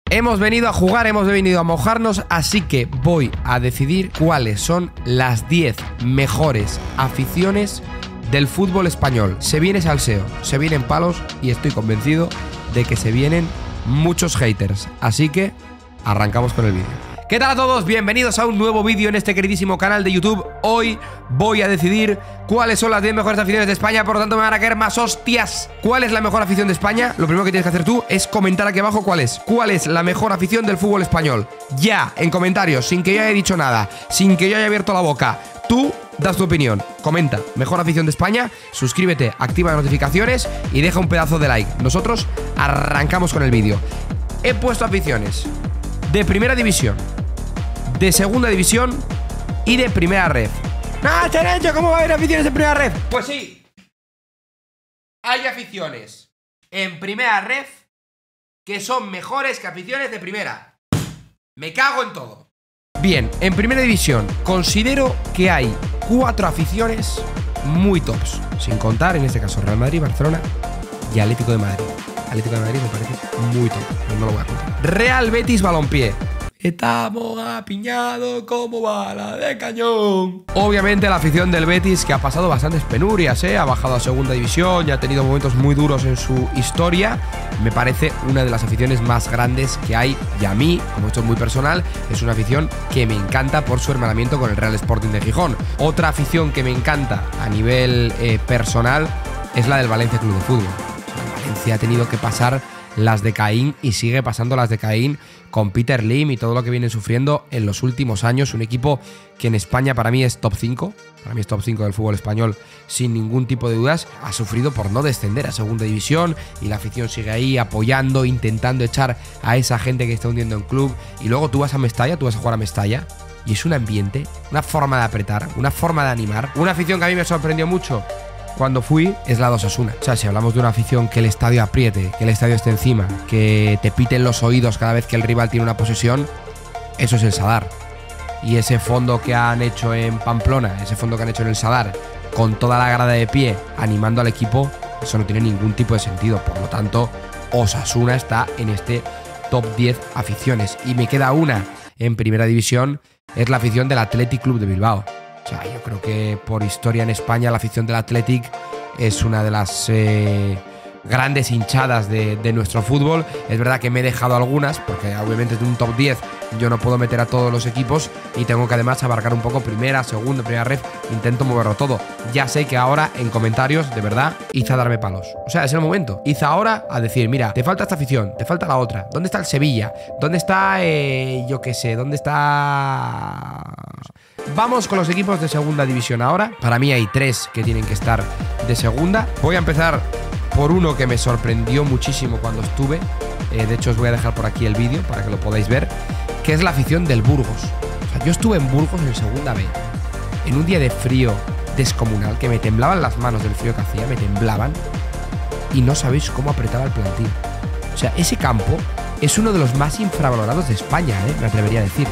Hemos venido a jugar, hemos venido a mojarnos, así que voy a decidir cuáles son las 10 mejores aficiones del fútbol español. Se viene salseo, se vienen palos y estoy convencido de que se vienen muchos haters. Así que arrancamos con el vídeo. ¿Qué tal a todos? Bienvenidos a un nuevo vídeo en este queridísimo canal de YouTube. Hoy voy a decidir cuáles son las 10 mejores aficiones de España, por lo tanto me van a caer más hostias. ¿Cuál es la mejor afición de España? Lo primero que tienes que hacer tú es comentar aquí abajo cuál es. ¿Cuál es la mejor afición del fútbol español? Ya, en comentarios, sin que yo haya dicho nada, sin que yo haya abierto la boca. Tú das tu opinión, comenta, mejor afición de España, suscríbete, activa las notificaciones y deja un pedazo de like. Nosotros arrancamos con el vídeo. He puesto aficiones de primera división, de segunda división y de primera ref. ¡Ah, Cherencho! ¿Cómo va a haber aficiones de primera ref? Pues sí, hay aficiones en primera ref que son mejores que aficiones de primera. Me cago en todo. Bien, en primera división considero que hay 4 aficiones muy tops, sin contar en este caso Real Madrid, Barcelona y Atlético de Madrid. Atlético de Madrid me parece muy top, pero no lo voy a contar. Real Betis Balompié. Estamos apiñados como bala de cañón. Obviamente la afición del Betis, que ha pasado bastantes penurias, ha bajado a segunda división y ha tenido momentos muy duros en su historia. Me parece una de las aficiones más grandes que hay. Y a mí, como esto es muy personal, es una afición que me encanta por su hermanamiento con el Real Sporting de Gijón. Otra afición que me encanta a nivel personal es la del Valencia Club de Fútbol. Valencia ha tenido que pasar las de Caín y sigue pasando las de Caín con Peter Lim y todo lo que vienen sufriendo en los últimos años. Un equipo que en España para mí es top 5, para mí es top 5 del fútbol español sin ningún tipo de dudas. Ha sufrido por no descender a segunda división y la afición sigue ahí apoyando, intentando echar a esa gente que está hundiendo en club. Y luego tú vas a Mestalla, tú vas a jugar a Mestalla y es un ambiente, una forma de apretar, una forma de animar. Una afición que a mí me sorprendió mucho cuando fui es la de Osasuna. O sea, si hablamos de una afición que el estadio apriete, que el estadio esté encima, que te piten los oídos cada vez que el rival tiene una posesión, eso es el Sadar. Y ese fondo que han hecho en Pamplona, ese fondo que han hecho en el Sadar, con toda la grada de pie animando al equipo, eso no tiene ningún tipo de sentido. Por lo tanto, Osasuna está en este top 10 aficiones. Y me queda una en primera división, es la afición del Athletic Club de Bilbao. O sea, yo creo que por historia en España la afición del Athletic es una de las grandes hinchadas de nuestro fútbol. Es verdad que me he dejado algunas, porque obviamente de un top 10 yo no puedo meter a todos los equipos y tengo que además abarcar un poco primera, segunda, primera ref. Intento moverlo todo. Ya sé que ahora en comentarios, de verdad, id a darme palos. O sea, es el momento. Id ahora a decir, mira, te falta esta afición, te falta la otra. ¿Dónde está el Sevilla? ¿Dónde está, yo qué sé, dónde está...? Vamos con los equipos de segunda división ahora. Para mí hay 3 que tienen que estar de segunda. Voy a empezar por uno que me sorprendió muchísimo cuando estuve. De hecho, os voy a dejar por aquí el vídeo para que lo podáis ver, que es la afición del Burgos. O sea, yo estuve en Burgos en segunda B, en un día de frío descomunal, que me temblaban las manos del frío que hacía, me temblaban, y no sabéis cómo apretaba el plantín. O sea, ese campo es uno de los más infravalorados de España, me atrevería a decir.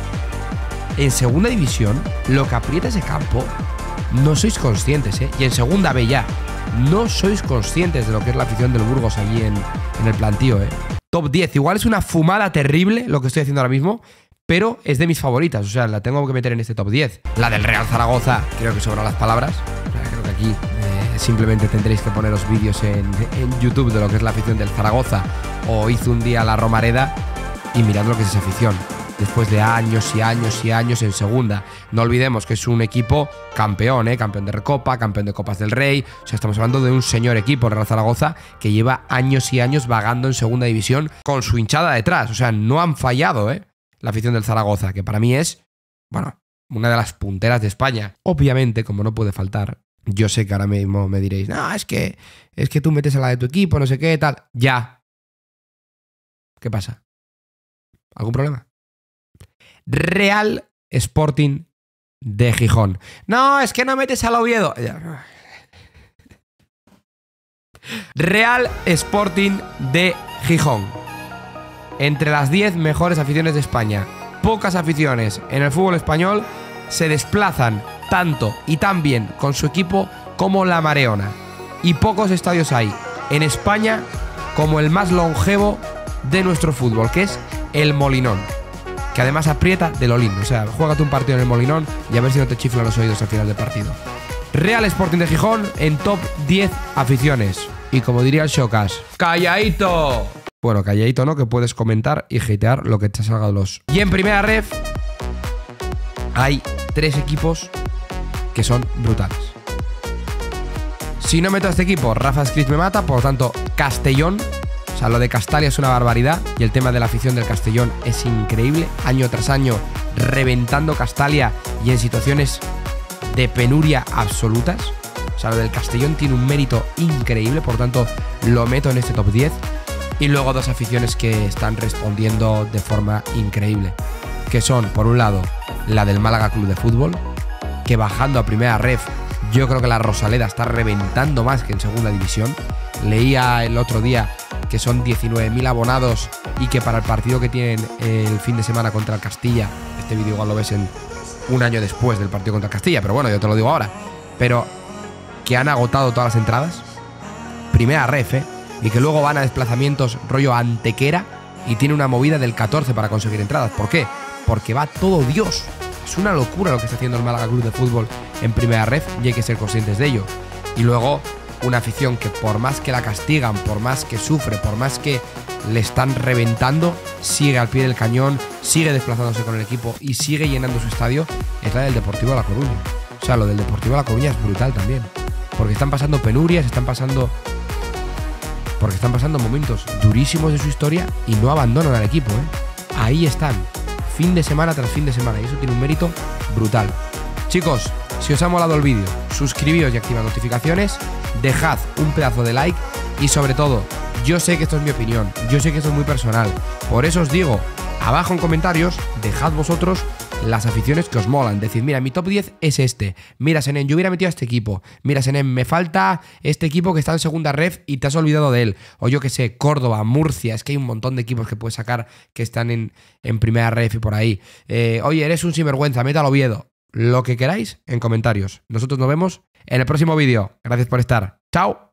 En segunda división, lo que aprieta ese campo, no sois conscientes, y en segunda B ya, no sois conscientes de lo que es la afición del Burgos allí en el plantío, Top 10, igual es una fumada terrible lo que estoy haciendo ahora mismo, pero es de mis favoritas, o sea, la tengo que meter en este top 10. La del Real Zaragoza, creo que sobran las palabras, o sea, creo que aquí simplemente tendréis que poneros vídeos en YouTube de lo que es la afición del Zaragoza, o hizo un día la Romareda y mirad lo que es esa afición. Después de años y años y años en segunda. No olvidemos que es un equipo campeón, campeón de Recopa, campeón de Copas del Rey. O sea, estamos hablando de un señor equipo, Real Zaragoza, que lleva años y años vagando en segunda división con su hinchada detrás. O sea, no han fallado, la afición del Zaragoza, que para mí es, bueno, una de las punteras de España. Obviamente, como no puede faltar, yo sé que ahora mismo me diréis, no, es que tú metes a la de tu equipo, no sé qué, tal. Ya. ¿Qué pasa? ¿Algún problema? Real Sporting de Gijón. No, es que no metes al Oviedo. Real Sporting de Gijón. Entre las 10 mejores aficiones de España. Pocas aficiones en el fútbol español se desplazan tanto y tan bien con su equipo como la Mareona. Y pocos estadios hay en España como el más longevo de nuestro fútbol, que es el Molinón, que además aprieta de lo lindo. O sea, juégate un partido en el Molinón y a ver si no te chiflan los oídos al final del partido. Real Sporting de Gijón en top 10 aficiones. Y como diría el Showcast, ¡calladito! Bueno, calladito no, que puedes comentar y hatear lo que te salga de los... Y en primera ref hay 3 equipos que son brutales. Si no meto a este equipo, Rafa Escrit me mata. Por lo tanto, Castellón. O sea, lo de Castalia es una barbaridad. Y el tema de la afición del Castellón es increíble. Año tras año reventando Castalia y en situaciones de penuria absolutas. O sea, lo del Castellón tiene un mérito increíble. Por lo tanto, lo meto en este top 10. Y luego 2 aficiones que están respondiendo de forma increíble. Que son, por un lado, la del Málaga Club de Fútbol, que bajando a primera ref, yo creo que la Rosaleda está reventando más que en segunda división. Leía el otro día que son 19.000 abonados y que para el partido que tienen el fin de semana contra el Castilla, este vídeo igual lo ves en un año después del partido contra el Castilla, pero bueno, yo te lo digo ahora, pero que han agotado todas las entradas, primera ref, y que luego van a desplazamientos rollo Antequera y tiene una movida del 14 para conseguir entradas. ¿Por qué? Porque va todo Dios. Es una locura lo que está haciendo el Málaga Club de Fútbol en primera ref y hay que ser conscientes de ello. Y luego una afición que por más que la castigan, por más que sufre, por más que le están reventando, sigue al pie del cañón, sigue desplazándose con el equipo y sigue llenando su estadio, es la del Deportivo de La Coruña. O sea, lo del Deportivo de La Coruña es brutal también. Porque están pasando penurias, están pasando momentos durísimos de su historia y no abandonan al equipo, ¿eh? Ahí están, fin de semana tras fin de semana, y eso tiene un mérito brutal. Chicos, si os ha molado el vídeo, suscribíos y activad notificaciones, dejad un pedazo de like y sobre todo, yo sé que esto es mi opinión, yo sé que esto es muy personal, por eso os digo, abajo en comentarios, dejad vosotros las aficiones que os molan. Decid, mira, mi top 10 es este. Mira, Senen, yo hubiera metido a este equipo. Mira, Senen, me falta este equipo que está en segunda ref y te has olvidado de él. O yo que sé, Córdoba, Murcia. Es que hay un montón de equipos que puedes sacar que están en primera ref y por ahí. Oye, eres un sinvergüenza, meta al Oviedo. Lo que queráis en comentarios. Nosotros nos vemos en el próximo vídeo. Gracias por estar. ¡Chao!